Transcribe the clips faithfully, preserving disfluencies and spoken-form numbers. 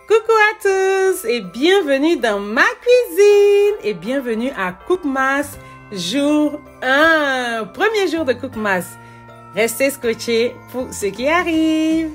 Coucou à tous et bienvenue dans ma cuisine et bienvenue à Cookmas jour un, premier jour de Cookmas. Restez scotchés pour ce qui arrive.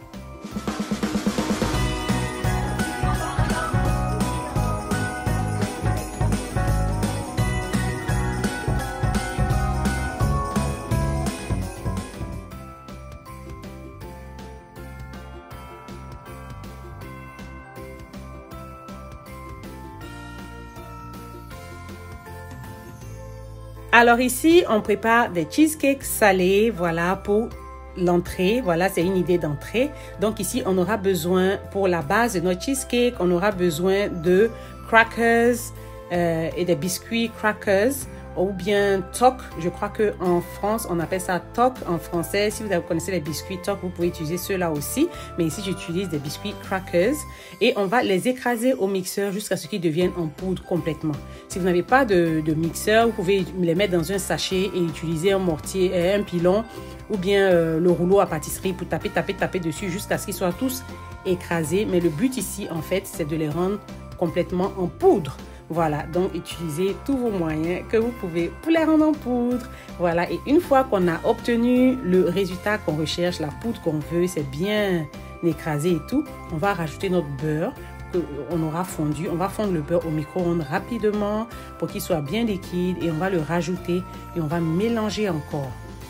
Alors ici, on prépare des cheesecakes salés, voilà, pour l'entrée. Voilà, c'est une idée d'entrée. Donc ici, on aura besoin, pour la base de notre cheesecake, on aura besoin de crackers euh, et des biscuits crackers ou bien toc. Je crois qu'en France, on appelle ça toc en français. Si vous connaissez les biscuits toc, vous pouvez utiliser ceux-là aussi. Mais ici, j'utilise des biscuits crackers et on va les écraser au mixeur jusqu'à ce qu'ils deviennent en poudre complètement. Si vous n'avez pas de, de mixeur, vous pouvez les mettre dans un sachet et utiliser un mortier, un pilon ou bien euh, le rouleau à pâtisserie pour taper, taper, taper dessus jusqu'à ce qu'ils soient tous écrasés. Mais le but ici, en fait, c'est de les rendre complètement en poudre. Voilà, donc utilisez tous vos moyens que vous pouvez pour les rendre en poudre. Voilà, et une fois qu'on a obtenu le résultat qu'on recherche, la poudre qu'on veut, c'est bien écrasé et tout, on va rajouter notre beurre qu'on aura fondu. On va fondre le beurre au micro-ondes rapidement pour qu'il soit bien liquide et on va le rajouter et on va mélanger encore.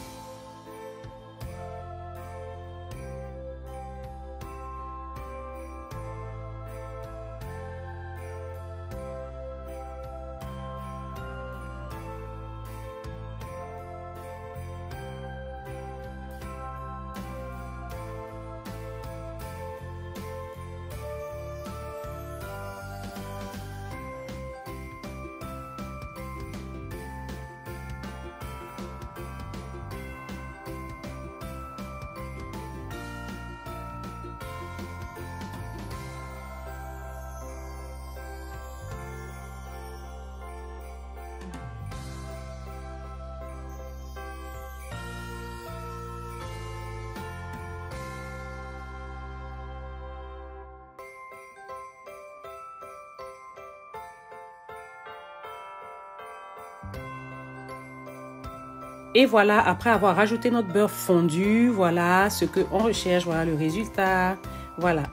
Et voilà, après avoir rajouté notre beurre fondu, voilà ce qu'on recherche, voilà le résultat, voilà.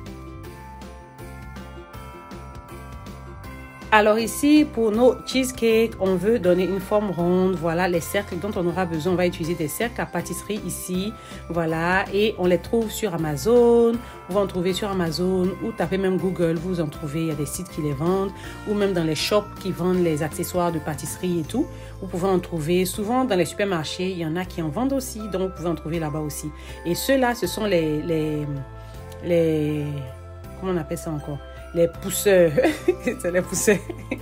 Alors ici, pour nos cheesecakes, on veut donner une forme ronde. Voilà les cercles dont on aura besoin. On va utiliser des cercles à pâtisserie ici. Voilà, et on les trouve sur Amazon. Vous en trouvez sur Amazon ou tapez même Google. Vous en trouvez, il y a des sites qui les vendent. Ou même dans les shops qui vendent les accessoires de pâtisserie et tout. Vous pouvez en trouver. Souvent dans les supermarchés, il y en a qui en vendent aussi. Donc vous pouvez en trouver là-bas aussi. Et ceux-là, ce sont les, les, les... Comment on appelle ça encore? Les pousseurs. C'est les pousseurs.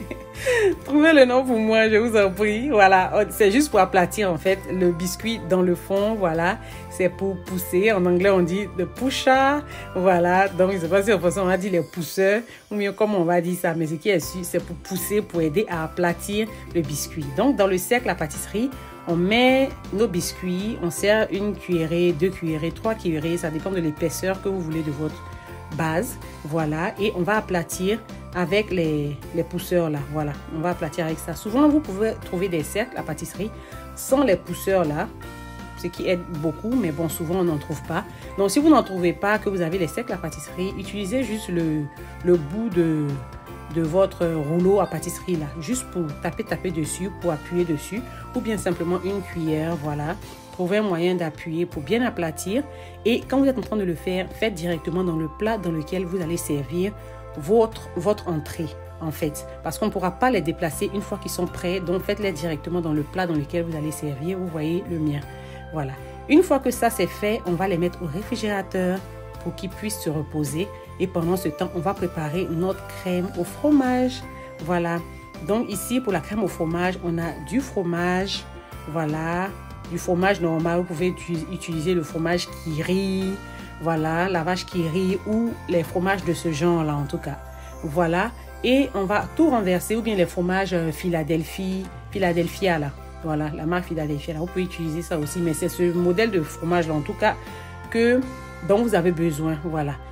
Trouvez le nom pour moi, je vous en prie. Voilà, c'est juste pour aplatir en fait le biscuit dans le fond. Voilà, c'est pour pousser. En anglais, on dit the pusher. Voilà, donc je ne sais pas si en français on va dire les pousseurs ou mieux comme on va dire ça. Mais ce qui est sûr, c'est pour pousser, pour aider à aplatir le biscuit. Donc, dans le cercle à pâtisserie, on met nos biscuits. On sert une cuillerée, deux cuillerées, trois cuillerées. Ça dépend de l'épaisseur que vous voulez de votre base, voilà, et on va aplatir avec les, les pousseurs là, voilà, on va aplatir avec ça. Souvent vous pouvez trouver des cercles à pâtisserie sans les pousseurs là, ce qui aide beaucoup, mais bon, souvent on n'en trouve pas. Donc si vous n'en trouvez pas, que vous avez les cercles à pâtisserie, utilisez juste le, le bout de, de votre rouleau à pâtisserie là, juste pour taper taper dessus, pour appuyer dessus, ou bien simplement une cuillère, voilà. Trouvez un moyen d'appuyer pour bien aplatir. Et quand vous êtes en train de le faire, faites directement dans le plat dans lequel vous allez servir votre, votre entrée, en fait. Parce qu'on ne pourra pas les déplacer une fois qu'ils sont prêts. Donc, faites-les directement dans le plat dans lequel vous allez servir. Vous voyez le mien. Voilà. Une fois que ça c'est fait, on va les mettre au réfrigérateur pour qu'ils puissent se reposer. Et pendant ce temps, on va préparer notre crème au fromage. Voilà. Donc, ici, pour la crème au fromage, on a du fromage. Voilà. Du fromage normal, vous pouvez utiliser le fromage qui rit, voilà, la vache qui rit ou les fromages de ce genre là en tout cas, voilà, et on va tout renverser ou bien les fromages euh, Philadelphie, Philadelphia là, voilà, la marque Philadelphia là, vous pouvez utiliser ça aussi, mais c'est ce modèle de fromage là en tout cas que dont vous avez besoin, voilà.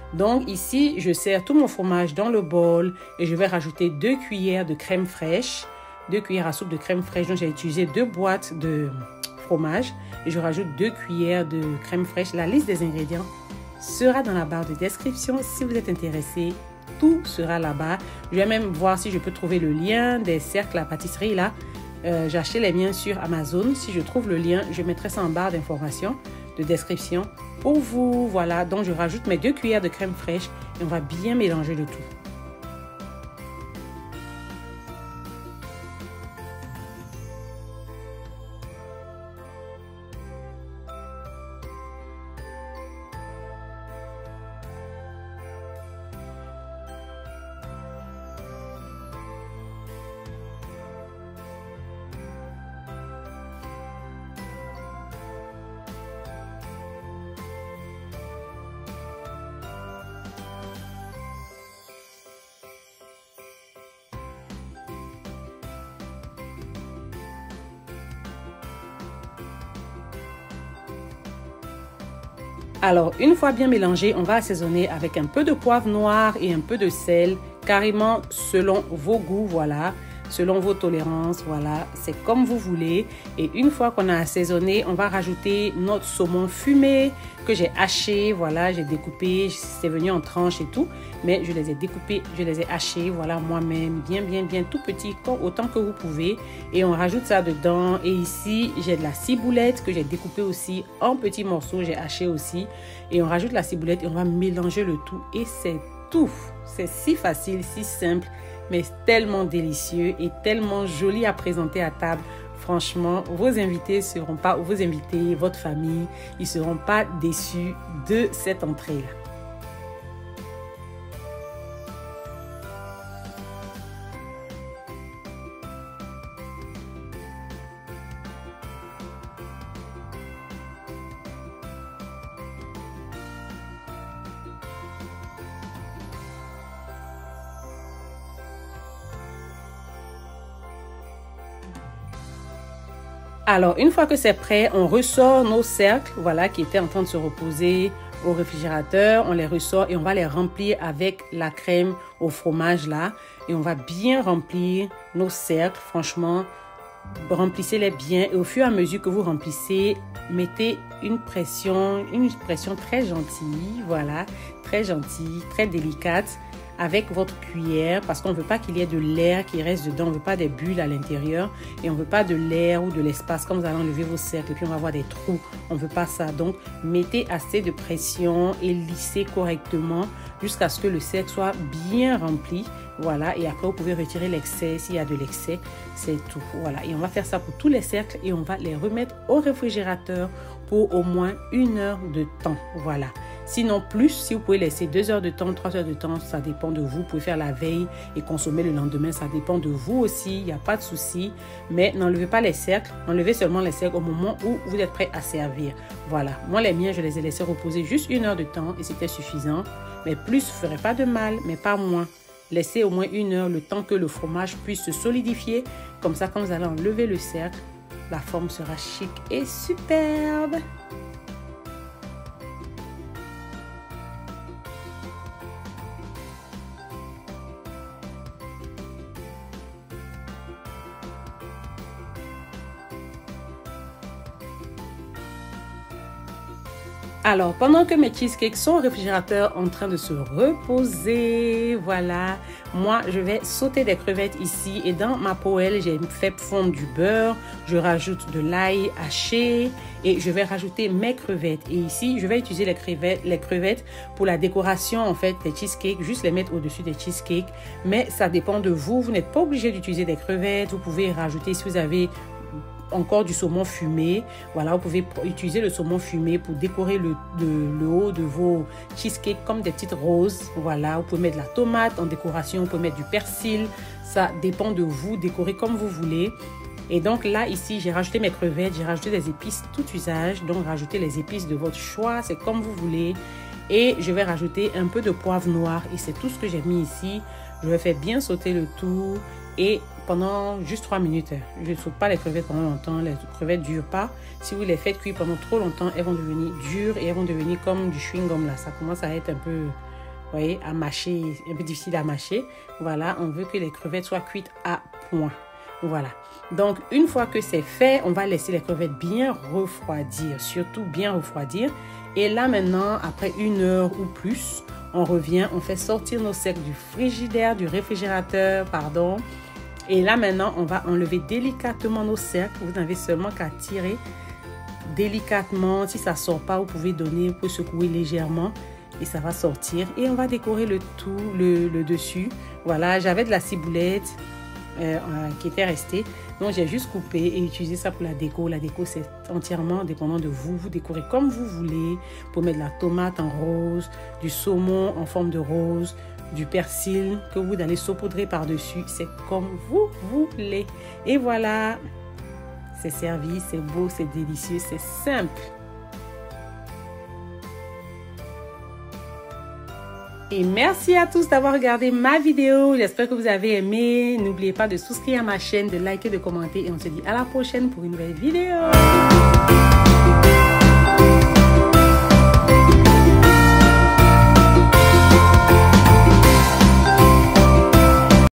Donc ici, je sers tout mon fromage dans le bol et je vais rajouter deux cuillères de crème fraîche, deux cuillères à soupe de crème fraîche. Donc j'ai utilisé deux boîtes de fromage et je rajoute deux cuillères de crème fraîche. La liste des ingrédients sera dans la barre de description si vous êtes intéressé. Tout sera là-bas. Je vais même voir si je peux trouver le lien des cercles à pâtisserie là. Euh, j'ai acheté les miens sur Amazon. Si je trouve le lien, je mettrai ça en barre d'informations, de description pour vous. Voilà, donc je rajoute mes deux cuillères de crème fraîche et on va bien mélanger le tout. Alors, une fois bien mélangé, on va assaisonner avec un peu de poivre noir et un peu de sel, carrément selon vos goûts, voilà, selon vos tolérances, voilà, c'est comme vous voulez. Et une fois qu'on a assaisonné, on va rajouter notre saumon fumé que j'ai haché, voilà, j'ai découpé, c'est venu en tranches et tout, mais je les ai découpés, je les ai hachés, voilà, moi-même, bien, bien, bien tout petit, autant que vous pouvez. Et on rajoute ça dedans. Et ici, j'ai de la ciboulette que j'ai découpée aussi en petits morceaux, j'ai haché aussi. Et on rajoute la ciboulette et on va mélanger le tout. Et c'est tout. C'est si facile, si simple, mais tellement délicieux et tellement joli à présenter à table. Franchement, vos invités seront pas, vos invités, votre famille, ils seront pas déçus de cette entrée-là. Alors, une fois que c'est prêt, on ressort nos cercles, voilà, qui étaient en train de se reposer au réfrigérateur. On les ressort et on va les remplir avec la crème au fromage là. Et on va bien remplir nos cercles, franchement, remplissez-les bien. Et au fur et à mesure que vous remplissez, mettez une pression, une pression très gentille, voilà, très gentille, très délicate, avec votre cuillère, parce qu'on ne veut pas qu'il y ait de l'air qui reste dedans, on ne veut pas des bulles à l'intérieur et on ne veut pas de l'air ou de l'espace quand vous allez enlever vos cercles et puis on va avoir des trous, on ne veut pas ça. Donc mettez assez de pression et lissez correctement jusqu'à ce que le cercle soit bien rempli, voilà, et après vous pouvez retirer l'excès s'il y a de l'excès, c'est tout, voilà. Et on va faire ça pour tous les cercles et on va les remettre au réfrigérateur pour au moins une heure de temps, voilà. Sinon plus, si vous pouvez laisser deux heures de temps, trois heures de temps, ça dépend de vous. Vous pouvez faire la veille et consommer le lendemain, ça dépend de vous aussi, il n'y a pas de souci. Mais n'enlevez pas les cercles, enlevez seulement les cercles au moment où vous êtes prêt à servir. Voilà, moi les miens, je les ai laissés reposer juste une heure de temps et c'était suffisant. Mais plus ne ferait pas de mal, mais pas moins. Laissez au moins une heure le temps que le fromage puisse se solidifier. Comme ça, quand vous allez enlever le cercle, la forme sera chic et superbe. Alors, pendant que mes cheesecakes sont au réfrigérateur en train de se reposer, voilà, moi, je vais sauter des crevettes ici. Et dans ma poêle, j'ai fait fondre du beurre. Je rajoute de l'ail haché et je vais rajouter mes crevettes. Et ici, je vais utiliser les crevettes, les crevettes pour la décoration, en fait, des cheesecakes. Juste les mettre au-dessus des cheesecakes. Mais ça dépend de vous. Vous n'êtes pas obligé d'utiliser des crevettes. Vous pouvez rajouter, si vous avez encore du saumon fumé, voilà, vous pouvez utiliser le saumon fumé pour décorer le, le, le haut de vos cheesecakes comme des petites roses, voilà. Vous pouvez mettre de la tomate en décoration, vous pouvez mettre du persil, ça dépend de vous, décorer comme vous voulez. Et donc là, ici, j'ai rajouté mes crevettes, j'ai rajouté des épices tout usage, donc rajoutez les épices de votre choix, c'est comme vous voulez. Et je vais rajouter un peu de poivre noir et c'est tout ce que j'ai mis ici. Je vais faire bien sauter le tout et pendant juste trois minutes. Je ne saute pas les crevettes pendant longtemps, les crevettes ne durent pas. Si vous les faites cuire pendant trop longtemps, elles vont devenir dures et elles vont devenir comme du chewing-gum là. Ça commence à être un peu, Vous voyez, à mâcher, un peu difficile à mâcher. Voilà, on veut que les crevettes soient cuites à point. Voilà. Donc, une fois que c'est fait, on va laisser les crevettes bien refroidir, surtout bien refroidir. Et là, maintenant, après une heure ou plus, on revient, on fait sortir nos cercles du frigidaire, du réfrigérateur, pardon. Et là, maintenant, on va enlever délicatement nos cercles. Vous n'avez seulement qu'à tirer délicatement. Si ça ne sort pas, vous pouvez donner, vous pouvez secouer légèrement et ça va sortir. Et on va décorer le tout, le, le dessus. Voilà, j'avais de la ciboulette euh, euh, qui était restée. Donc, j'ai juste coupé et utilisé ça pour la déco. La déco, c'est entièrement dépendant de vous. Vous décorez comme vous voulez. Vous pouvez mettre de la tomate en rose, du saumon en forme de rose, du persil que vous allez saupoudrer par-dessus. C'est comme vous voulez. Et voilà, c'est servi, c'est beau, c'est délicieux, c'est simple. Et merci à tous d'avoir regardé ma vidéo. J'espère que vous avez aimé. N'oubliez pas de souscrire à ma chaîne, de liker, de commenter. Et on se dit à la prochaine pour une nouvelle vidéo.